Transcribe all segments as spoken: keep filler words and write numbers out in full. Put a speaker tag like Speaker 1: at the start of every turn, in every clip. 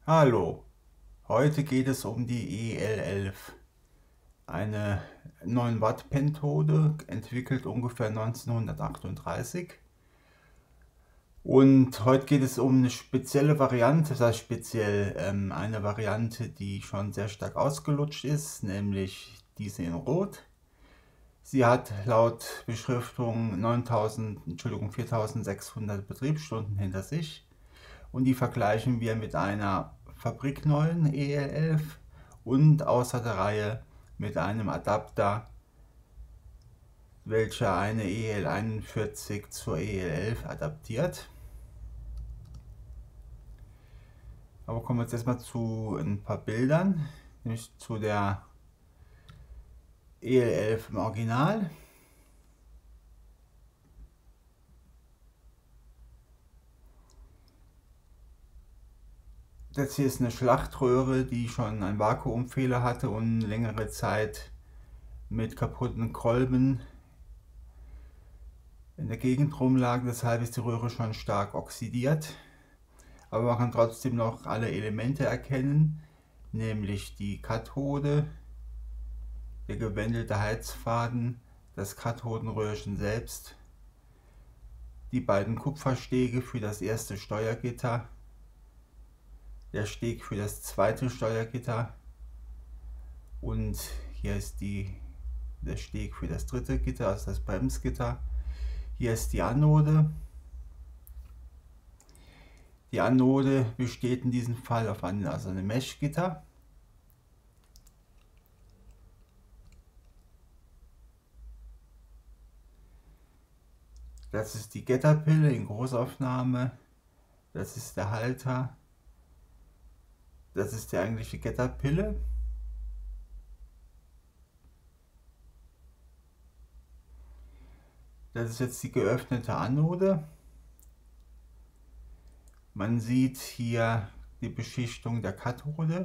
Speaker 1: Hallo, heute geht es um die E L elf, eine neun Watt Pentode, entwickelt ungefähr neunzehnhundertachtunddreißig. Und heute geht es um eine spezielle Variante, das heißt speziell ähm, eine Variante, die schon sehr stark ausgelutscht ist, nämlich diese in Rot. Sie hat laut Beschriftung neuntausend, Entschuldigung, viertausendsechshundert Betriebsstunden hinter sich. Und die vergleichen wir mit einer fabrikneuen E L elf und außer der Reihe mit einem Adapter, welcher eine E L einundvierzig zur E L elf adaptiert. Aber kommen wir jetzt erstmal zu ein paar Bildern, nämlich zu der E L elf im Original. Das hier ist eine Schlachtröhre, die schon einen Vakuumfehler hatte und längere Zeit mit kaputten Kolben in der Gegend rumlagen. Deshalb ist die Röhre schon stark oxidiert. Aber man kann trotzdem noch alle Elemente erkennen, nämlich die Kathode, der gewändelte Heizfaden, das Kathodenröhrchen selbst, die beiden Kupferstege für das erste Steuergitter, der Steg für das zweite Steuergitter und hier ist die, der Steg für das dritte Gitter, also das Bremsgitter. Hier ist die Anode. Die Anode besteht in diesem Fall auf einem, also einem Meshgitter. Das ist die Getterpille in Großaufnahme. Das ist der Halter. Das ist die eigentliche Getterpille. Das ist jetzt die geöffnete Anode. Man sieht hier die Beschichtung der Kathode.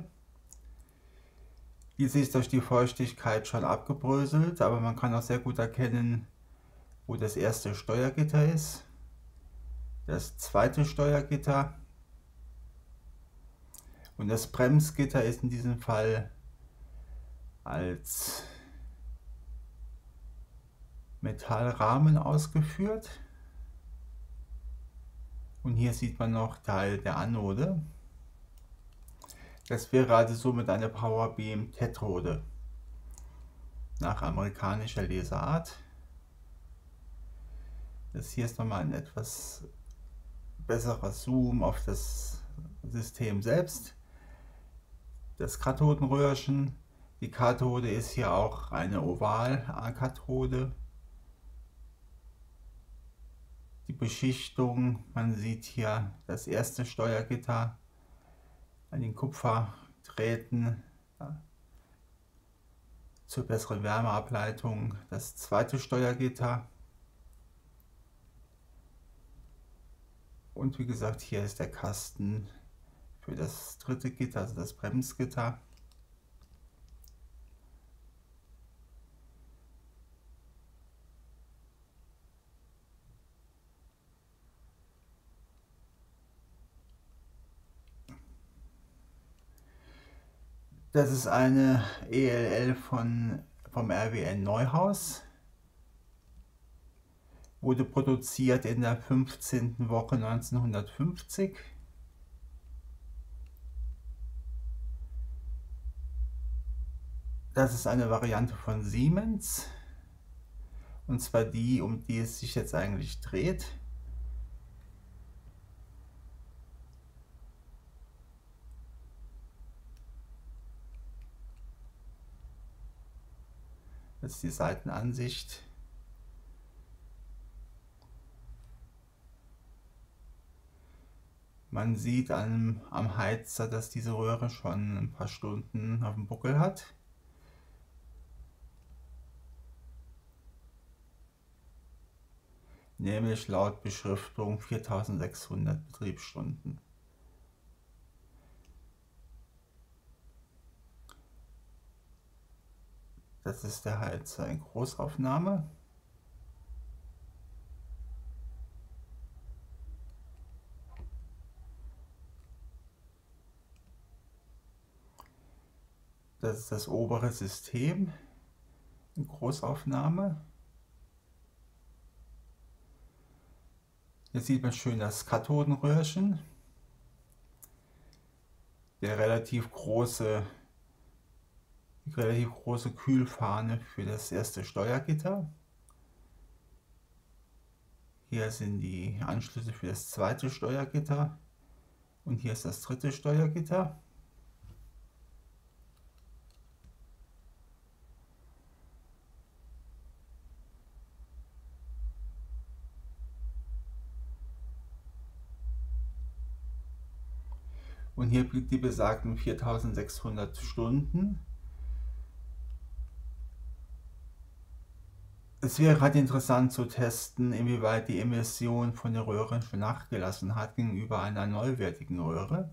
Speaker 1: Diese ist durch die Feuchtigkeit schon abgebröselt, aber man kann auch sehr gut erkennen, wo das erste Steuergitter ist, das zweite Steuergitter und das Bremsgitter ist in diesem Fall als Metallrahmen ausgeführt. Und hier sieht man noch Teil der Anode. Das wäre also somit eine Powerbeam Tetrode nach amerikanischer Leseart. Das hier ist nochmal ein etwas besserer Zoom auf das System selbst. Das Kathodenröhrchen, die Kathode ist hier auch eine Oval-Kathode. Die Beschichtung, man sieht hier das erste Steuergitter an den Kupferdrähten ja, zur besseren Wärmeableitung, das zweite Steuergitter und wie gesagt hier ist der Kasten für das dritte Gitter, also das Bremsgitter. Das ist eine E L elf von, vom R W N Neuhaus. Wurde produziert in der fünfzehnten Woche neunzehnhundertfünfzig. Das ist eine Variante von Siemens. Und zwar die, um die es sich jetzt eigentlich dreht. Das ist die Seitenansicht. Man sieht am, am Heizer, dass diese Röhre schon ein paar Stunden auf dem Buckel hat. Nämlich laut Beschriftung viertausendsechshundert Betriebsstunden. Das ist der Heizer in Großaufnahme. Das ist das obere System in Großaufnahme. Hier sieht man schön das Kathodenröhrchen, der relativ große, die relativ große Kühlfahne für das erste Steuergitter. Hier sind die Anschlüsse für das zweite Steuergitter und hier ist das dritte Steuergitter. Und hier blieb die besagten viertausendsechshundert Stunden. Es wäre halt interessant zu testen, inwieweit die Emission von der Röhre schon nachgelassen hat gegenüber einer neuwertigen Röhre.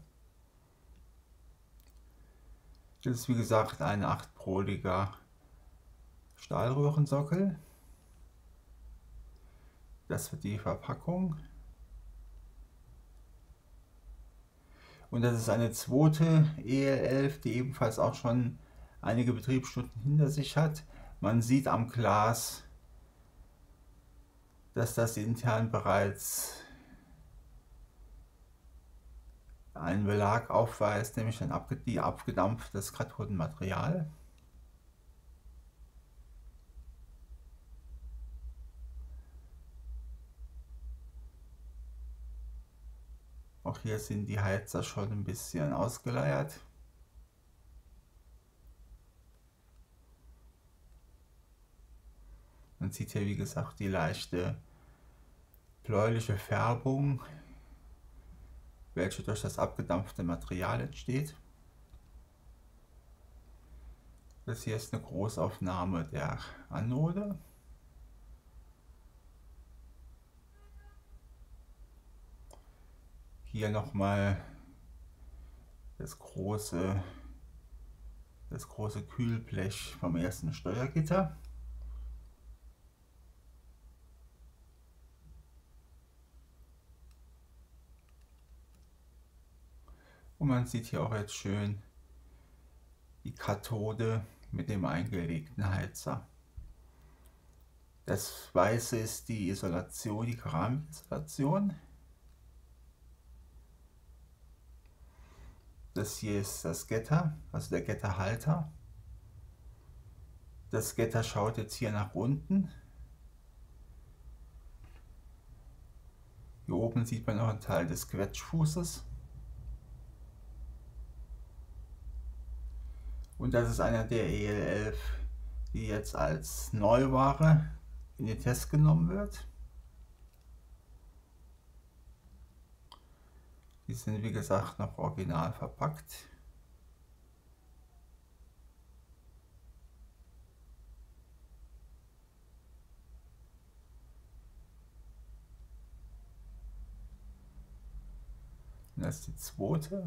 Speaker 1: Das ist wie gesagt ein achtpoliger Stahlröhrensockel. Das wird die Verpackung. Und das ist eine zweite E L elf, die ebenfalls auch schon einige Betriebsstunden hinter sich hat. Man sieht am Glas, dass das intern bereits einen Belag aufweist, nämlich ein abge abgedampftes Kathodenmaterial. Auch hier sind die Heizer schon ein bisschen ausgeleiert. Man sieht hier wie gesagt die leichte bläuliche Färbung, welche durch das abgedampfte Material entsteht. Das hier ist eine Großaufnahme der Anode. Hier nochmal das große, das große Kühlblech vom ersten Steuergitter. Und man sieht hier auch jetzt schön die Kathode mit dem eingelegten Heizer. Das Weiße ist die Isolation, die Keramikisolation. Das hier ist das Getter, also der Getterhalter. Das Getter schaut jetzt hier nach unten. Hier oben sieht man noch einen Teil des Quetschfußes. Und das ist einer der E L elf, die jetzt als Neuware in den Test genommen wird. Die sind wie gesagt noch original verpackt. Und das ist die zweite.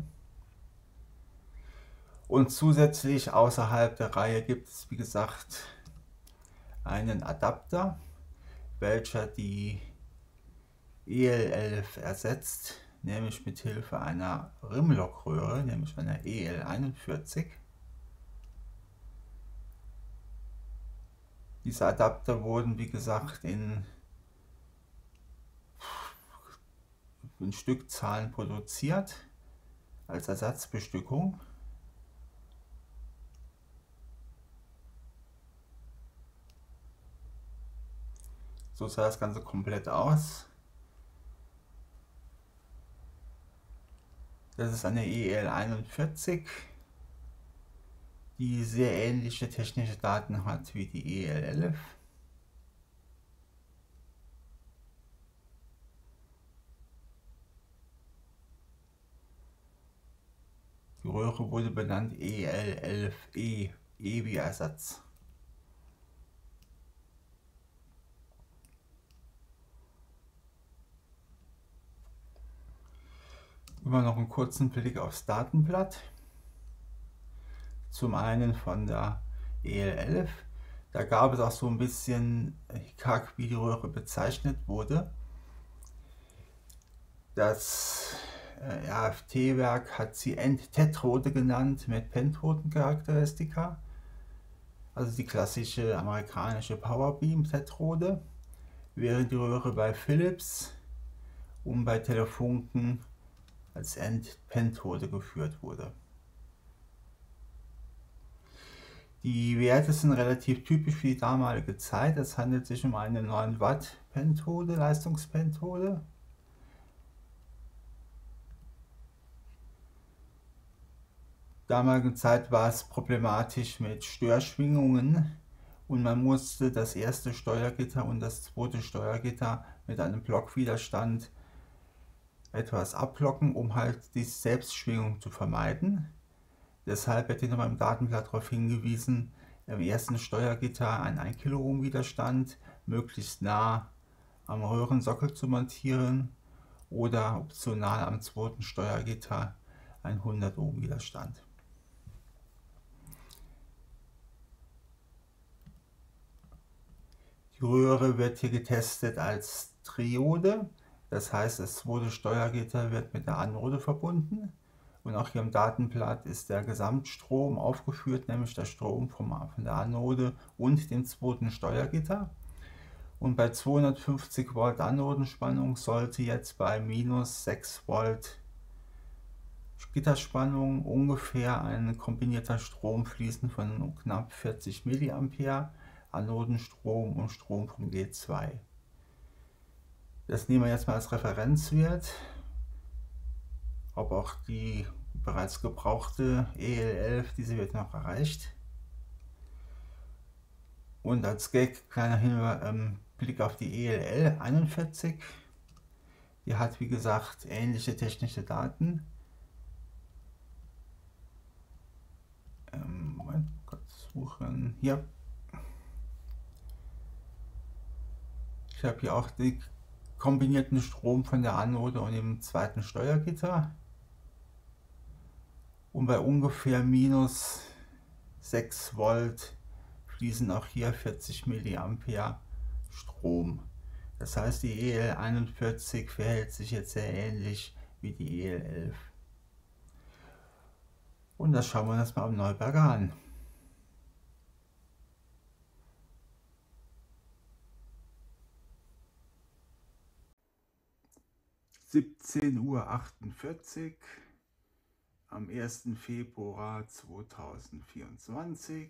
Speaker 1: Und zusätzlich außerhalb der Reihe gibt es wie gesagt einen Adapter, welcher die E L elf ersetzt, nämlich mit Hilfe einer Rimlock-Röhre, nämlich einer E L einundvierzig. Diese Adapter wurden wie gesagt in, in Stückzahlen produziert als Ersatzbestückung. So sah das Ganze komplett aus. Das ist eine E L einundvierzig, die sehr ähnliche technische Daten hat wie die E L elf. Die Röhre wurde benannt E L elf E, E wie Ersatz. Immer noch einen kurzen Blick aufs Datenblatt. Zum einen von der E L elf. Da gab es auch so ein bisschen Hickhack, wie die Röhre bezeichnet wurde. Das äh, R F T-Werk hat sie End-Tetrode genannt mit Pentoden-Charakteristika. Also die klassische amerikanische Powerbeam-Tetrode, während die Röhre bei Philips und bei Telefunken als End-Pentode geführt wurde. Die Werte sind relativ typisch für die damalige Zeit. Es handelt sich um eine neun Watt Pentode, Leistungspentode. Damaligen Zeit war es problematisch mit Störschwingungen und man musste das erste Steuergitter und das zweite Steuergitter mit einem Blockwiderstand etwas abblocken, um halt die Selbstschwingung zu vermeiden. Deshalb wird hier nochmal im Datenblatt darauf hingewiesen, im ersten Steuergitter ein ein Kiloohm Widerstand möglichst nah am Röhrensockel zu montieren oder optional am zweiten Steuergitter ein hundert Ohm Widerstand. Die Röhre wird hier getestet als Triode, das heißt, das zweite Steuergitter wird mit der Anode verbunden. Und auch hier im Datenblatt ist der Gesamtstrom aufgeführt, nämlich der Strom vom, von der Anode und dem zweiten Steuergitter. Und bei zweihundertfünfzig Volt Anodenspannung sollte jetzt bei minus sechs Volt Gitterspannung ungefähr ein kombinierter Strom fließen von knapp vierzig Milliampere, Anodenstrom und Strom vom G zwei. Das nehmen wir jetzt mal als Referenzwert. Ob auch die bereits gebrauchte E L elf diese Werte noch erreicht. Und als Gag kleiner Hinweis, ähm, Blick auf die E L L einundvierzig. Die hat wie gesagt ähnliche technische Daten. Ähm, Moment, kurz suchen. Hier. Ich habe hier auch den kombinierten Strom von der Anode und dem zweiten Steuergitter. Und bei ungefähr minus sechs Volt fließen auch hier vierzig Milliampere Strom. Das heißt, die E L einundvierzig verhält sich jetzt sehr ähnlich wie die E L elf. Und das schauen wir uns mal am Neuberger an. siebzehn Uhr achtundvierzig am ersten Februar zweitausendvierundzwanzig.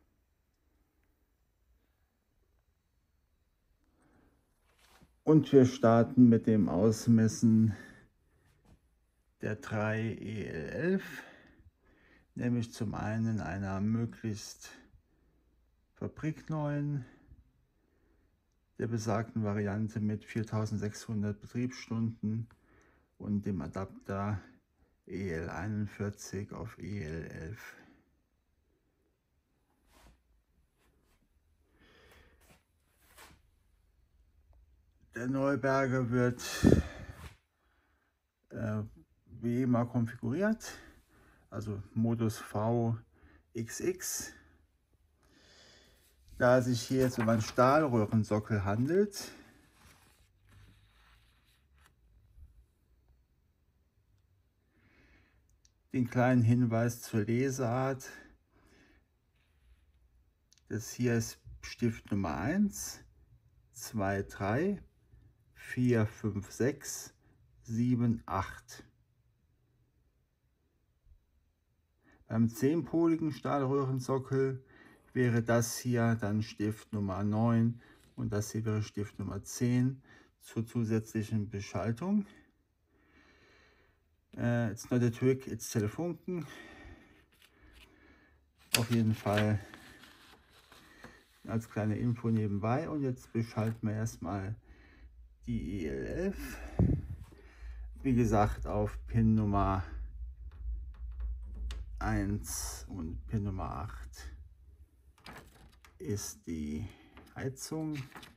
Speaker 1: Und wir starten mit dem Ausmessen der drei E L elf, nämlich zum einen einer möglichst fabrikneuen, der besagten Variante mit viertausendsechshundert Betriebsstunden und dem Adapter E L einundvierzig auf E L elf. Der Neuberger wird äh, wie immer konfiguriert, also Modus V X X. Da es sich hier jetzt um einen Stahlröhrensockel handelt, den kleinen Hinweis zur Leseart. Das hier ist Stift Nummer eins, zwei, drei, vier, fünf, sechs, sieben, acht. Beim zehnpoligen Stahlröhrensockel wäre das hier dann Stift Nummer neun und das hier wäre Stift Nummer zehn zur zusätzlichen Beschaltung. Uh, it's not a trick, it's Telefunken. Auf jeden Fall als kleine Info nebenbei. Und jetzt beschalten wir erstmal die E L elf. Wie gesagt, auf Pin Nummer eins und Pin Nummer acht ist die Heizung.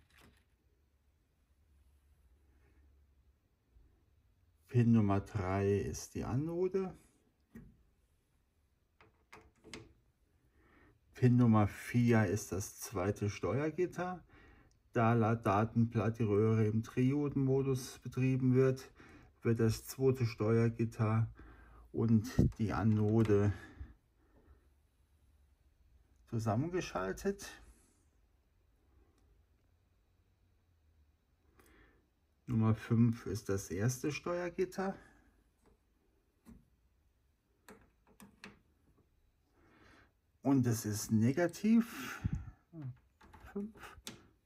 Speaker 1: Pin Nummer drei ist die Anode. Pin Nummer vier ist das zweite Steuergitter. Da laut Datenblatt die Röhre im Triodenmodus betrieben wird, wird das zweite Steuergitter und die Anode zusammengeschaltet. Nummer fünf ist das erste Steuergitter. Und es ist negativ. fünf.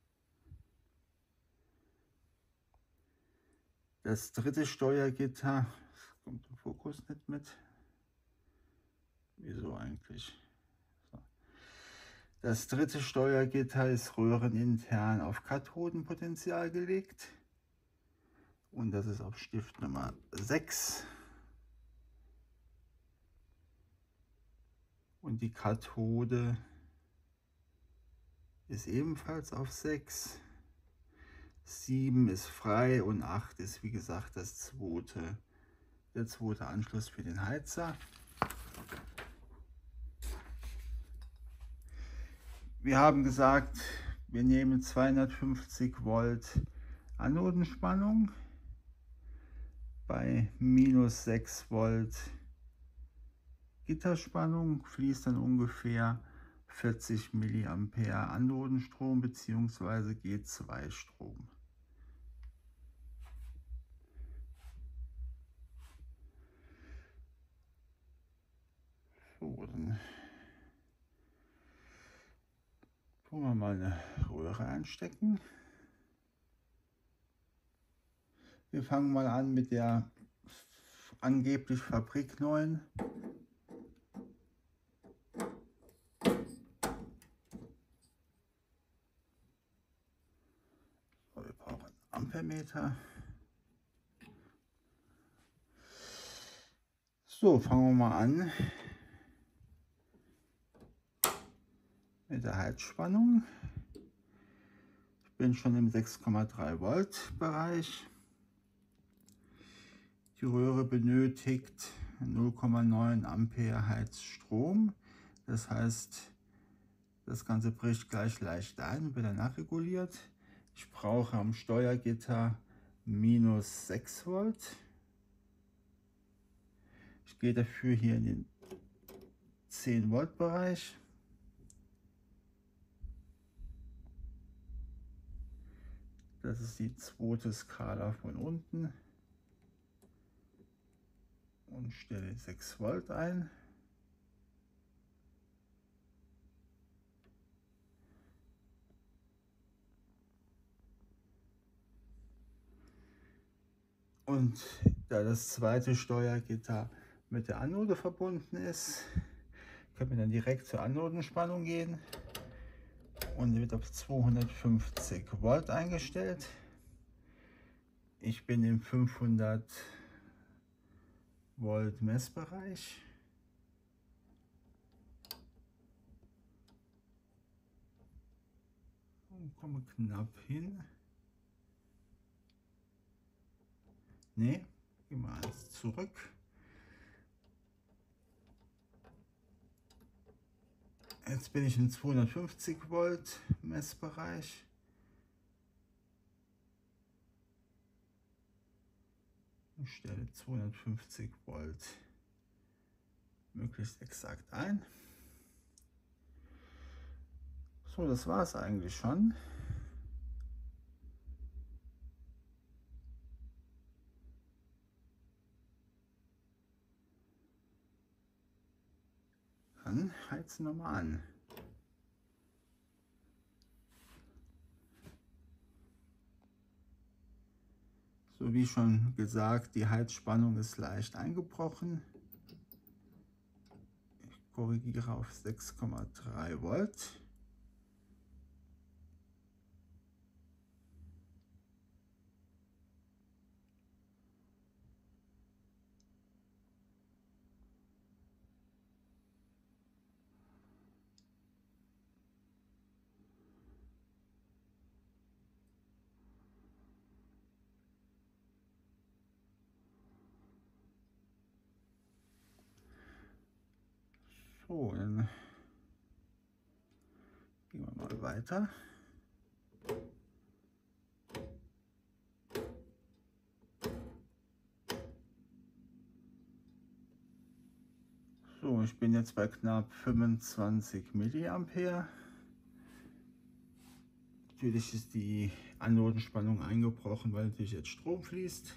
Speaker 1: Das dritte Steuergitter, das kommt im Fokus nicht mit. Wieso eigentlich? So. Das dritte Steuergitter ist röhrenintern auf Kathodenpotential gelegt. Und das ist auf Stift Nummer sechs. Und die Kathode ist ebenfalls auf sechs. sieben ist frei und acht ist wie gesagt das zweite, der zweite Anschluss für den Heizer. Wir haben gesagt, wir nehmen zweihundertfünfzig Volt Anodenspannung bei minus sechs Volt Gitterspannung fließt dann ungefähr vierzig Milliampere Anodenstrom bzw. G zwei Strom. So, dann tun wir mal eine Röhre einstecken. Wir fangen mal an mit der angeblich fabrikneuen so, wir brauchen einen Ampermeter. So, fangen wir mal an mit der Heizspannung. Ich bin schon im sechs Komma drei Volt Bereich. Die Röhre benötigt null Komma neun Ampere Heizstrom. Das heißt, das Ganze bricht gleich leicht ein und wird dann nachreguliert. Ich brauche am Steuergitter minus sechs Volt. Ich gehe dafür hier in den zehn Volt Bereich. Das ist die zweite Skala von unten. Und stelle sechs Volt ein. Und da das zweite Steuergitter mit der Anode verbunden ist, können wir dann direkt zur Anodenspannung gehen. Und die wird auf zweihundertfünfzig Volt eingestellt. Ich bin im fünfhundert Volt Messbereich. Und komme knapp hin. Ne, gehen wir eins zurück. Jetzt bin ich im zweihundertfünfzig Volt Messbereich. Und stelle zweihundertfünfzig Volt möglichst exakt ein. So, das war es eigentlich schon. Dann heizen wir mal an. So wie schon gesagt, die Heizspannung ist leicht eingebrochen. Ich korrigiere auf sechs Komma drei Volt. So, dann gehen wir mal weiter. So, ich bin jetzt bei knapp fünfundzwanzig Milliampere. Natürlich ist die Anodenspannung eingebrochen, weil natürlich jetzt Strom fließt.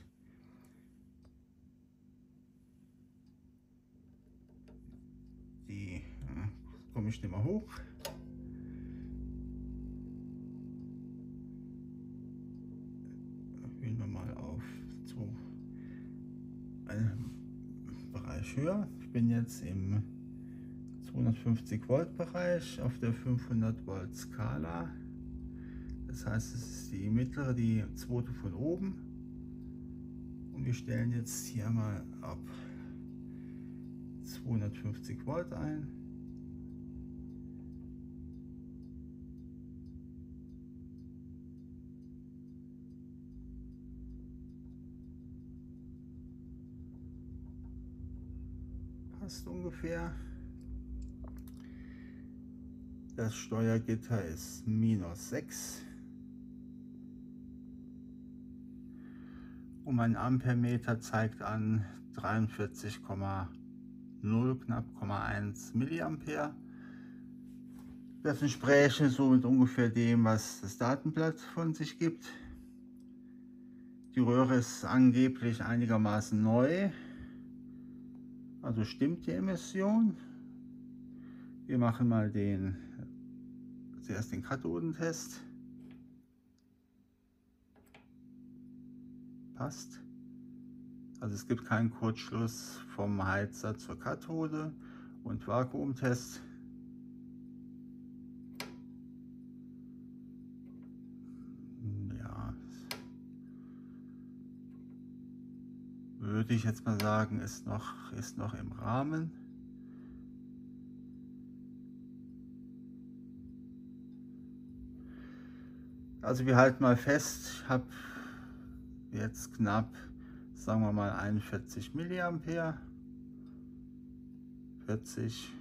Speaker 1: Die äh, komme ich nicht mehr hoch. Gehen wir mal auf so einen Bereich höher. Ich bin jetzt im zweihundertfünfzig Volt Bereich auf der fünfhundert Volt Skala. Das heißt, es ist die mittlere, die zweite von oben. Und wir stellen jetzt hier mal ab zweihundertfünfzig Volt ein. Passt ungefähr. Das Steuergitter ist minus sechs. Und mein Ampermeter zeigt an dreiundvierzig Komma null, knapp null Komma eins Milliampere. Das entspräche so mit ungefähr dem, was das Datenblatt von sich gibt. Die Röhre ist angeblich einigermaßen neu, also stimmt die Emission. Wir machen mal den, zuerst den Kathodentest. Passt. Also es gibt keinen Kurzschluss vom Heizer zur Kathode. Und Vakuumtest. Ja, würde ich jetzt mal sagen, ist noch, ist noch im Rahmen. Also wir halten mal fest, ich habe jetzt knapp, sagen wir mal, einundvierzig Milliampere. vierzig.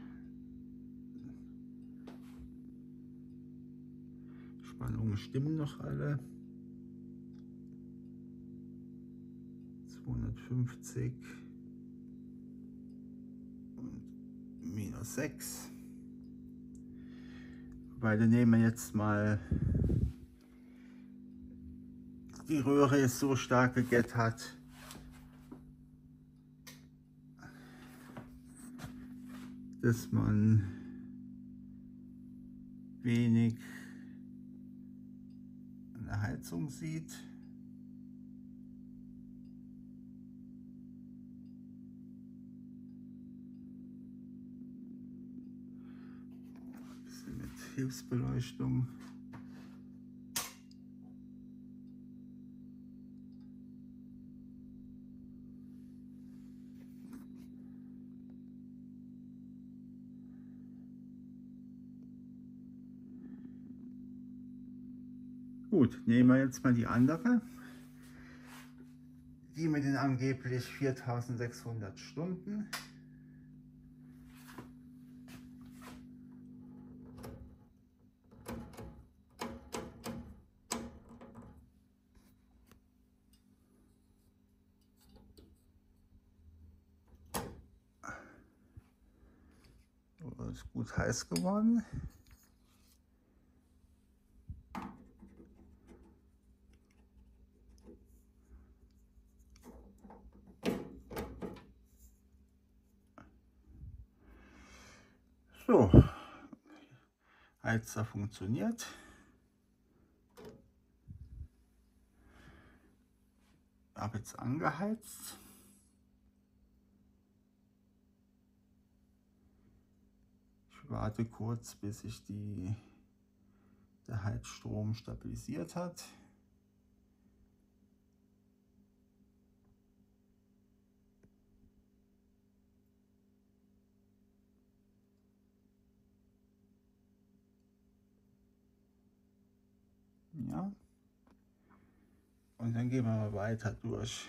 Speaker 1: Spannungen stimmen noch alle. zweihundertfünfzig und minus sechs. Beide nehmen wir jetzt mal. Die Röhre ist so stark gegettert, dass man wenig an der Heizung sieht. Ein bisschen mit Hilfsbeleuchtung. Gut, nehmen wir jetzt mal die andere, die mit den angeblich viertausendsechshundert Stunden. So, ist gut heiß geworden. So, Heizer funktioniert. Ich habe jetzt angeheizt. Ich warte kurz, bis sich die, der Heizstrom stabilisiert hat. Ja. Und dann gehen wir mal weiter durch.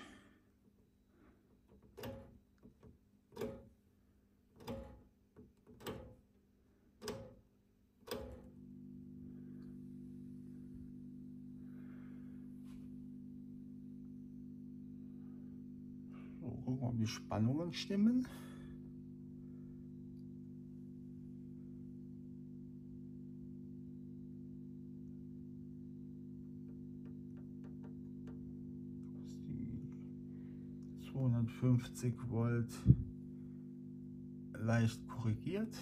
Speaker 1: So, gucken wir, ob die Spannungen stimmen. zweihundertfünfzig Volt leicht korrigiert.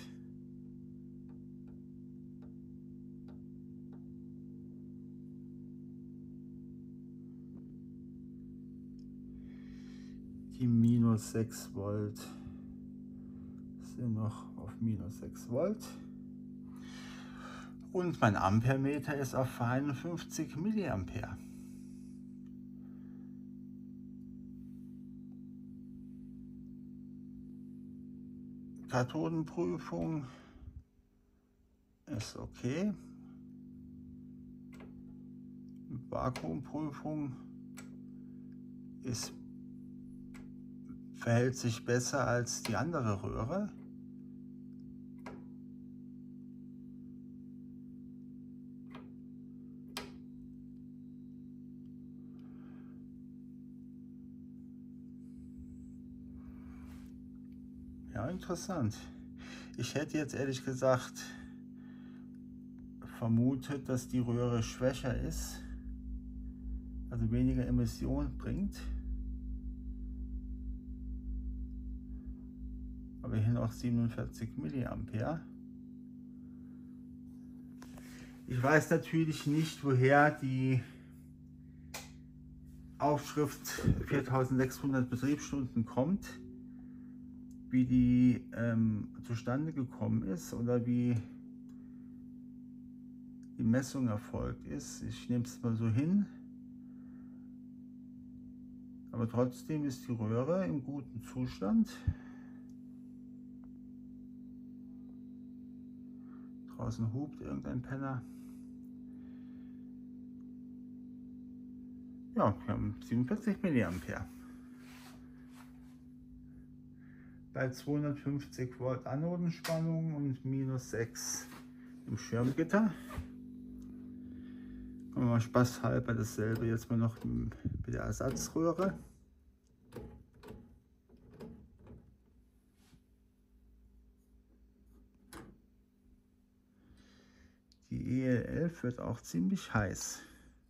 Speaker 1: Die minus sechs Volt sind noch auf minus sechs Volt. Und mein Ampermeter ist auf einundfünfzig Milliampere. Kathodenprüfung ist okay. Vakuumprüfung ist, verhält sich besser als die andere Röhre. Ja, interessant. Ich hätte jetzt ehrlich gesagt vermutet, dass die Röhre schwächer ist, also weniger Emission bringt. Aber hier noch siebenundvierzig Milliampere. Ich weiß natürlich nicht, woher die Aufschrift viertausendsechshundert Betriebsstunden kommt, wie die ähm, zustande gekommen ist oder wie die Messung erfolgt ist. Ich nehme es mal so hin. Aber trotzdem ist die Röhre im guten Zustand. Draußen hupt irgendein Penner. Ja, wir haben siebenundvierzig Milliampere. Bei zweihundertfünfzig Volt Anodenspannung und minus sechs im Schirmgitter. Machen wir mal spaßhalber dasselbe jetzt mal noch mit der Ersatzröhre. Die E L elf wird auch ziemlich heiß.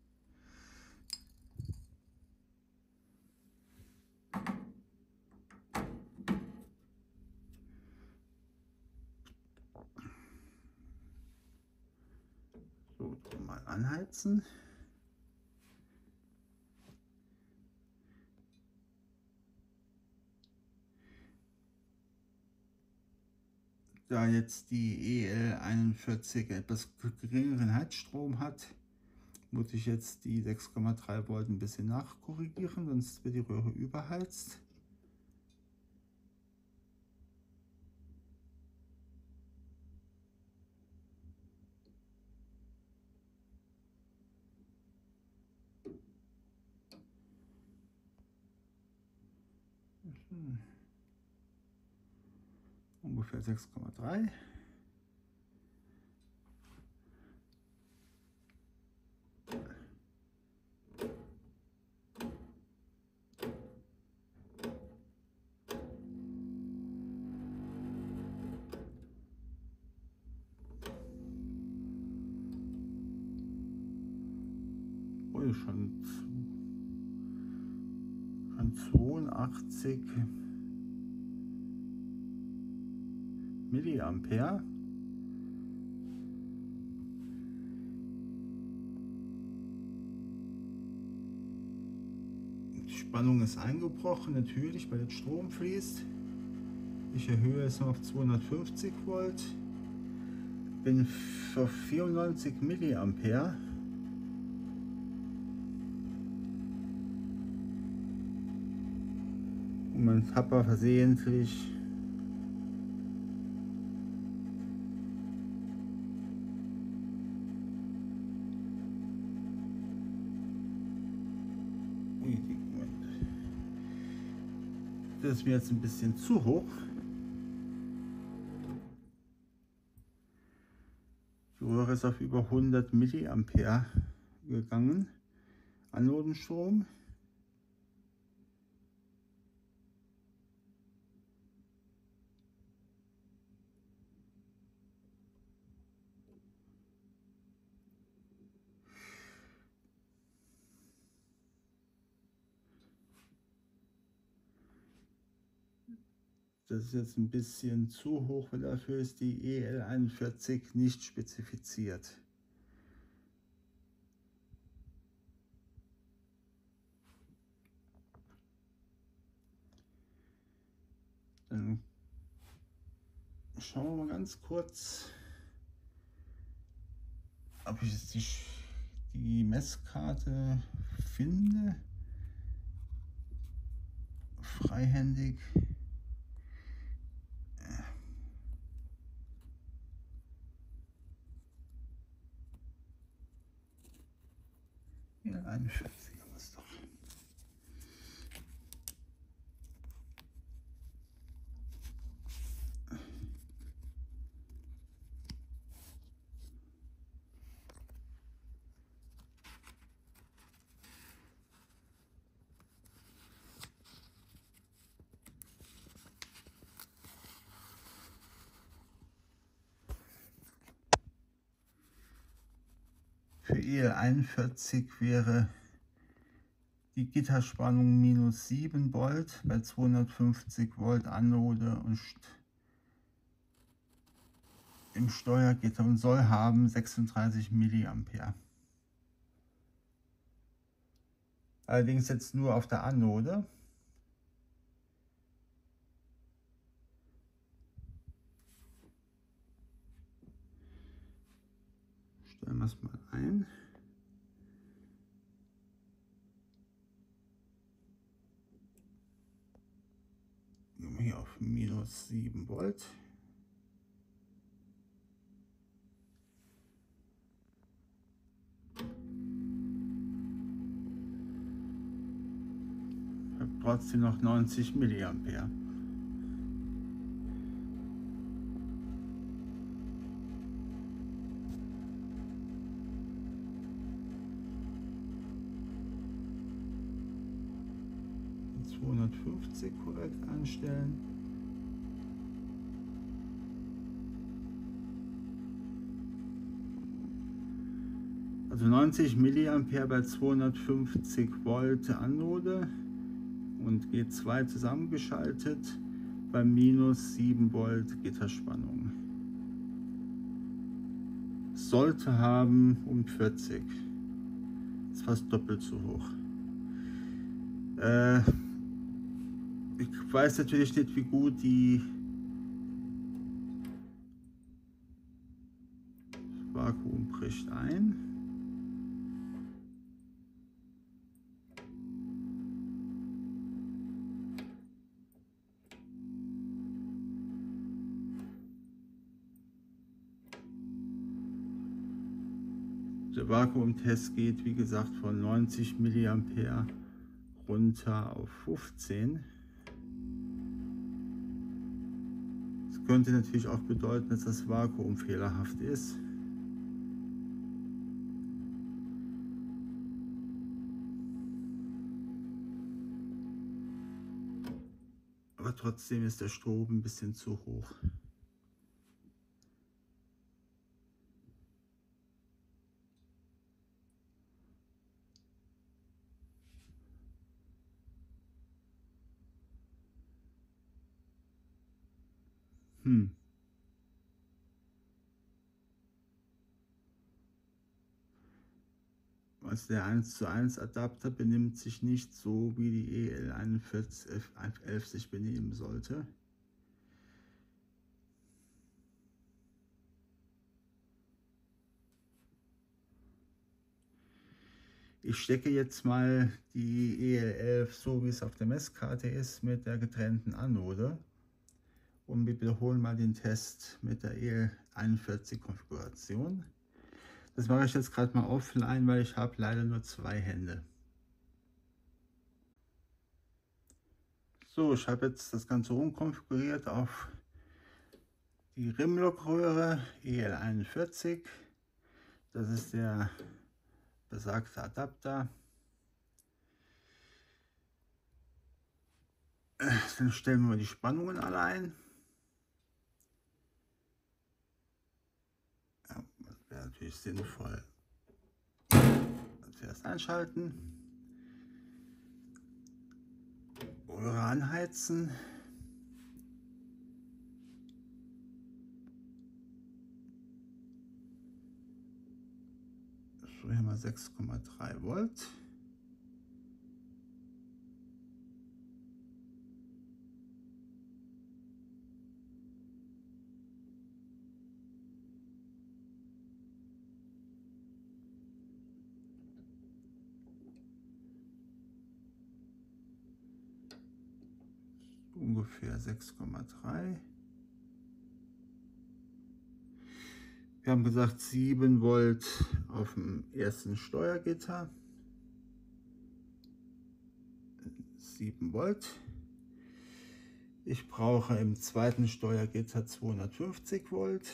Speaker 1: So, mal anheizen. Da jetzt die E L einundvierzig etwas geringeren Heizstrom hat, muss ich jetzt die sechs Komma drei Volt ein bisschen nachkorrigieren, sonst wird die Röhre überheizt. Hm. Ungefähr sechs Komma drei. Oh, schon, schon zweiundachtzig Milliampere. Die Spannung ist eingebrochen, natürlich, weil jetzt Strom fließt. Ich erhöhe es auf zweihundertfünfzig Volt. Bin für vierundneunzig Milliampere. Und mein Papa versehentlich das ist mir jetzt ein bisschen zu hoch. Die Röhre ist auf über hundert Milliampere gegangen. Anodenstrom. Das ist jetzt ein bisschen zu hoch, weil dafür ist die E L einundvierzig nicht spezifiziert. Dann schauen wir mal ganz kurz, ob ich jetzt die, die Messkarte finde. Freihändig. Ja, einundvierzig haben wir es doch. Für E L einundvierzig wäre die Gitterspannung minus sieben Volt bei zweihundertfünfzig Volt Anode und im Steuergitter und soll haben sechsunddreißig Milliampere. Allerdings jetzt nur auf der Anode. Stellen wir es mal ein. Gehen wir hier auf minus sieben Volt. Ich habe trotzdem noch neunzig Milliampere. zweihundertfünfzig korrekt einstellen. Also neunzig Milliampere bei zweihundertfünfzig Volt Anode und G zwei zusammengeschaltet bei minus sieben Volt Gitterspannung. Sollte haben um vierzig. Das ist fast doppelt so hoch. Äh, Ich weiß natürlich nicht, wie gut die das Vakuum bricht ein. Der Vakuumtest geht, wie gesagt, von neunzig Milliampere runter auf fünfzehn. Das könnte natürlich auch bedeuten, dass das Vakuum fehlerhaft ist. Aber trotzdem ist der Strom ein bisschen zu hoch. Hm. Also der eins zu eins Adapter benimmt sich nicht so, wie die E L einundvierzig elf sich benehmen sollte. Ich stecke jetzt mal die E L elf so, wie es auf der Messkarte ist, mit der getrennten Anode. Und wir wiederholen mal den Test mit der E L einundvierzig Konfiguration. Das mache ich jetzt gerade mal offline, weil ich habe leider nur zwei Hände. So, ich habe jetzt das Ganze umkonfiguriert auf die Rimlock-Röhre E L einundvierzig. Das ist der besagte Adapter. Dann stellen wir die Spannungen alle ein. Ja, das wäre natürlich sinnvoll. Zuerst einschalten. Röhre anheizen. So, hier haben wir sechs Komma drei Volt. Ungefähr sechs Komma drei. Wir haben gesagt sieben Volt auf dem ersten Steuergitter. sieben Volt. Ich brauche im zweiten Steuergitter zweihundertfünfzig Volt.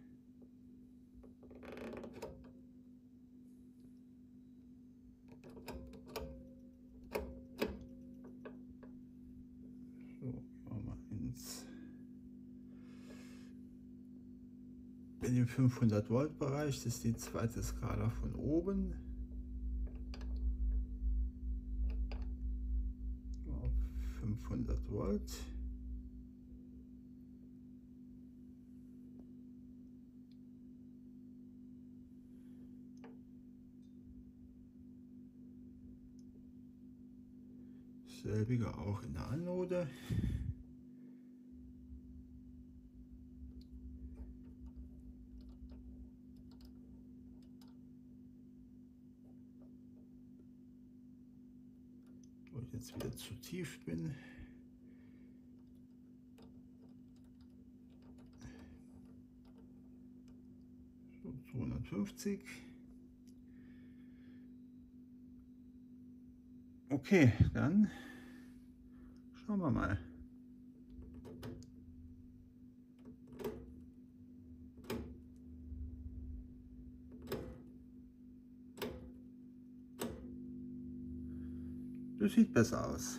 Speaker 1: So, gehen wir mal ins in den fünfhundert Volt Bereich. Das ist die zweite Skala von oben. Auf fünfhundert Volt. Selbige auch in der Anode. Wo ich jetzt wieder zu tief bin. So, zweihundertfünfzig. Okay, dann schauen wir mal. Das sieht besser aus.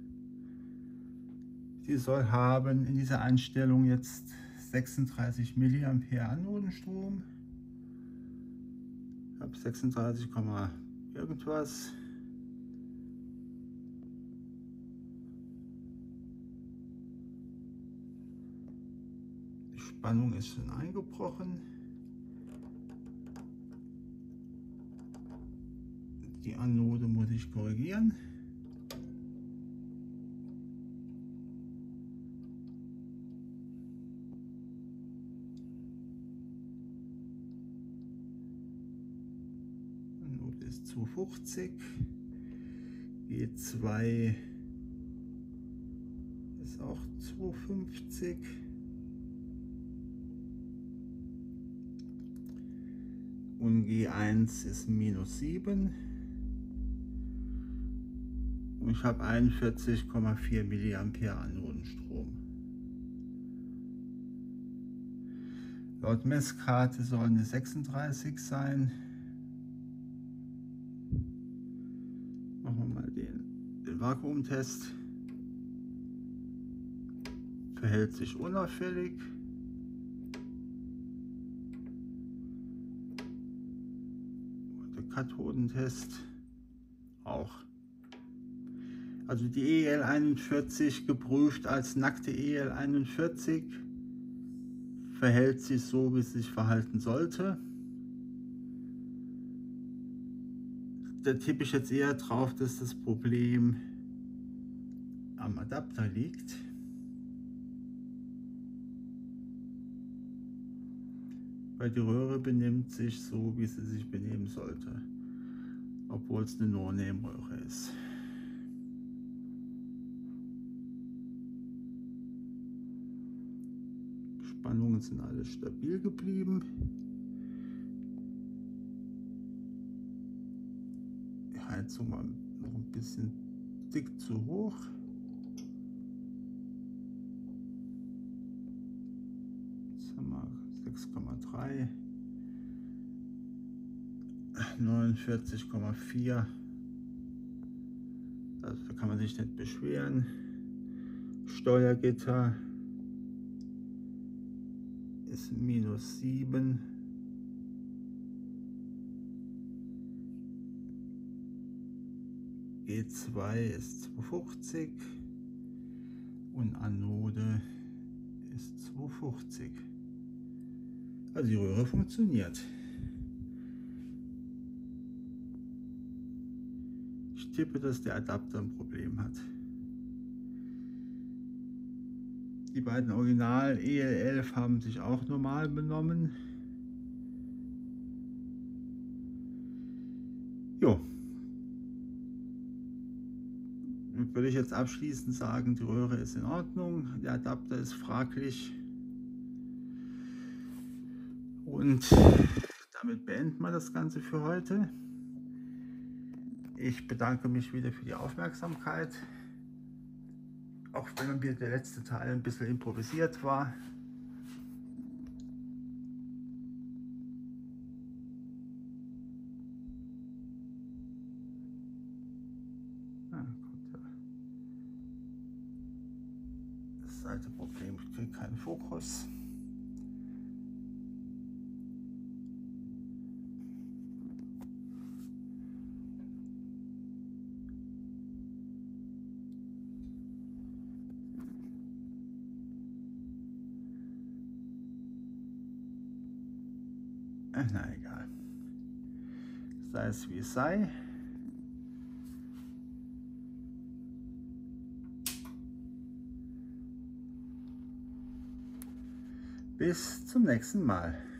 Speaker 1: Die soll haben in dieser Einstellung jetzt sechsunddreißig Milliampere Anodenstrom. Ich habe sechsunddreißig, irgendwas. Die Spannung ist schon eingebrochen. Die Anode muss ich korrigieren. Anode ist zweihundertfünfzig. G zwei ist auch zweihundertfünfzig. Und G eins ist minus sieben. Und ich habe einundvierzig Komma vier Milliampere Anodenstrom. Laut Messkarte sollen es sechsunddreißig sein. Machen wir mal den, den Vakuumtest. Verhält sich unauffällig. Und der Kathodentest auch. Also die E L einundvierzig geprüft als nackte E L einundvierzig verhält sich so, wie es sich verhalten sollte. Da tippe ich jetzt eher drauf, dass das Problem am Adapter liegt. Weil die Röhre benimmt sich so, wie sie sich benehmen sollte, obwohl es eine No-Name-Röhre ist. Spannungen sind alle stabil geblieben. Die Heizung war noch ein bisschen dick zu hoch. Jetzt haben wir sechs Komma drei, neunundvierzig Komma vier. Also, da kann man sich nicht beschweren. Steuergitter ist minus sieben. G zwei ist zweihundertfünfzig und Anode ist zweihundertfünfzig. Also die Röhre funktioniert. tippe, dass der Adapter ein Problem hat. Die beiden Original E L elf haben sich auch normal benommen. Jo. Würde ich jetzt abschließend sagen, die Röhre ist in Ordnung, der Adapter ist fraglich. Und damit beenden wir das Ganze für heute. Ich bedanke mich wieder für die Aufmerksamkeit. Auch wenn mir der letzte Teil ein bisschen improvisiert war. Ah, Gott. Das alte Problem, ich kriege keinen Fokus. Na egal. Sei es wie es sei. Bis zum nächsten Mal.